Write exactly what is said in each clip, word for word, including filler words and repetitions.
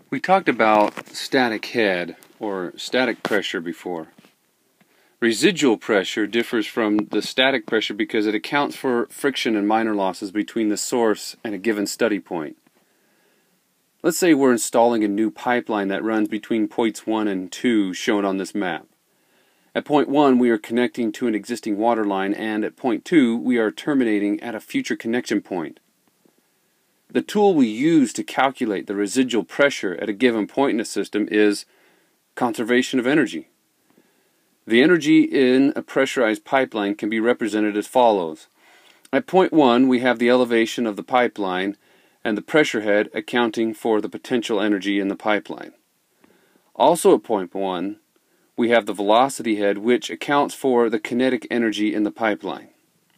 We talked about static head or static pressure before. Residual pressure differs from the static pressure because it accounts for friction and minor losses between the source and a given study point. Let's say we're installing a new pipeline that runs between points one and two shown on this map. At point one we are connecting to an existing water line, and at point two we are terminating at a future connection point. The tool we use to calculate the residual pressure at a given point in a system is conservation of energy. The energy in a pressurized pipeline can be represented as follows. At point one we have the elevation of the pipeline and the pressure head accounting for the potential energy in the pipeline. Also at point one we have the velocity head, which accounts for the kinetic energy in the pipeline.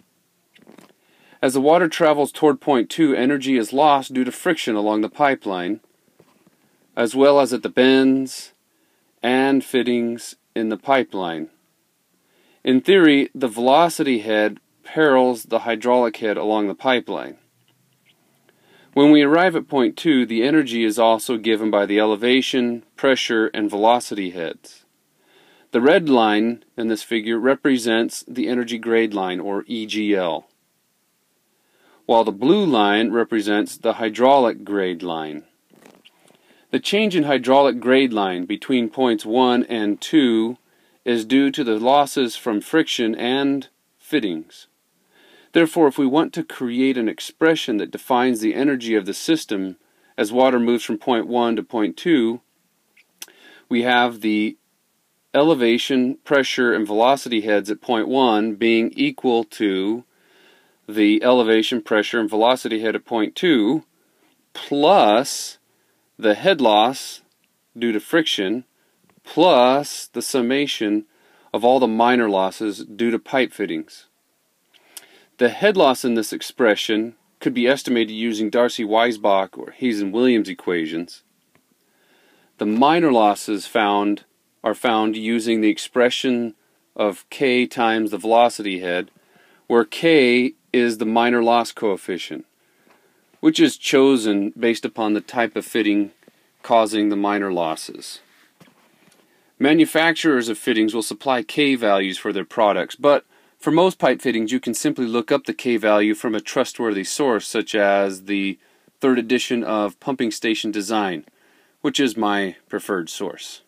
As the water travels toward point two, energy is lost due to friction along the pipeline, as well as at the bends and fittings in the pipeline. In theory, the velocity head parallels the hydraulic head along the pipeline. When we arrive at point two, the energy is also given by the elevation, pressure, and velocity heads. The red line in this figure represents the energy grade line, or E G L, while the blue line represents the hydraulic grade line. The change in hydraulic grade line between points one and two is due to the losses from friction and fittings. Therefore, if we want to create an expression that defines the energy of the system as water moves from point one to point two, we have the elevation, pressure, and velocity heads at point one being equal to the elevation, pressure, and velocity head at point two plus the head loss due to friction plus the summation of all the minor losses due to pipe fittings. The head loss in this expression could be estimated using Darcy-Weisbach or Hazen-Williams equations. The minor losses found are found using the expression of K times the velocity head, where K is the minor loss coefficient, which is chosen based upon the type of fitting causing the minor losses. Manufacturers of fittings will supply K values for their products, but for most pipe fittings you can simply look up the K value from a trustworthy source, such as the third edition of Pumping Station Design, which is my preferred source.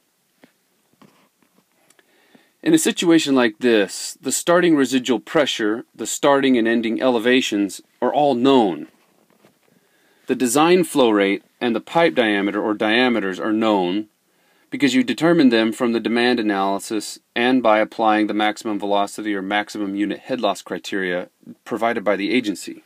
In a situation like this, the starting residual pressure, the starting and ending elevations are all known. The design flow rate and the pipe diameter or diameters are known because you determine them from the demand analysis and by applying the maximum velocity or maximum unit head loss criteria provided by the agency.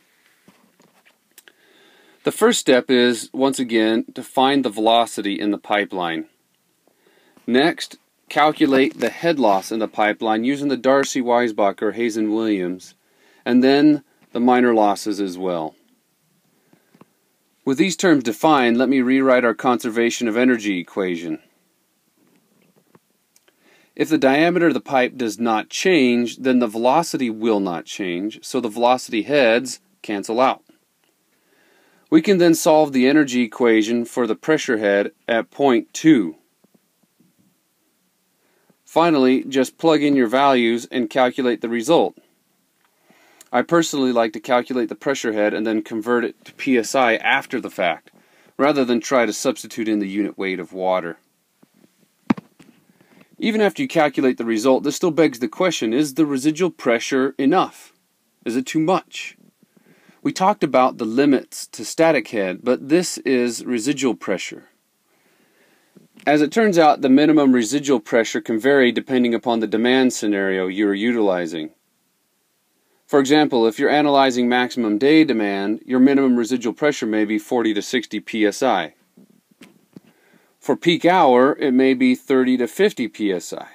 The first step is, once again, to find the velocity in the pipeline. Next, calculate the head loss in the pipeline using the Darcy-Weisbach or Hazen-Williams, and then the minor losses as well. With these terms defined, let me rewrite our conservation of energy equation. If the diameter of the pipe does not change, then the velocity will not change, so the velocity heads cancel out. We can then solve the energy equation for the pressure head at point two. Finally, just plug in your values and calculate the result. I personally like to calculate the pressure head and then convert it to P S I after the fact, rather than try to substitute in the unit weight of water. Even after you calculate the result, this still begs the question, is the residual pressure enough? Is it too much? We talked about the limits to static head, but this is residual pressure. As it turns out, the minimum residual pressure can vary depending upon the demand scenario you are utilizing. For example, if you're analyzing maximum day demand, your minimum residual pressure may be forty to sixty P S I. For peak hour, it may be thirty to fifty P S I.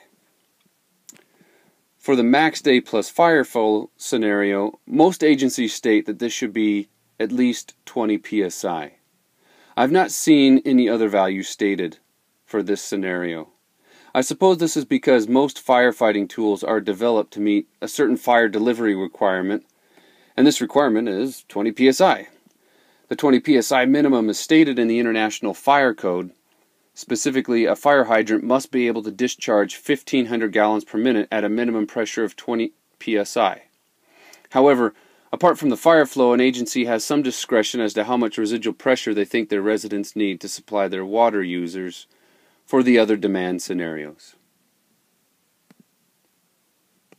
For the max day plus fire flow scenario, most agencies state that this should be at least twenty P S I. I've not seen any other value stated for this scenario. I suppose this is because most firefighting tools are developed to meet a certain fire delivery requirement, and this requirement is twenty P S I. The twenty P S I minimum is stated in the International Fire Code, Specifically, a fire hydrant must be able to discharge fifteen hundred gallons per minute at a minimum pressure of twenty P S I. However, apart from the fire flow, an agency has some discretion as to how much residual pressure they think their residents need to supply their water users for the other demand scenarios.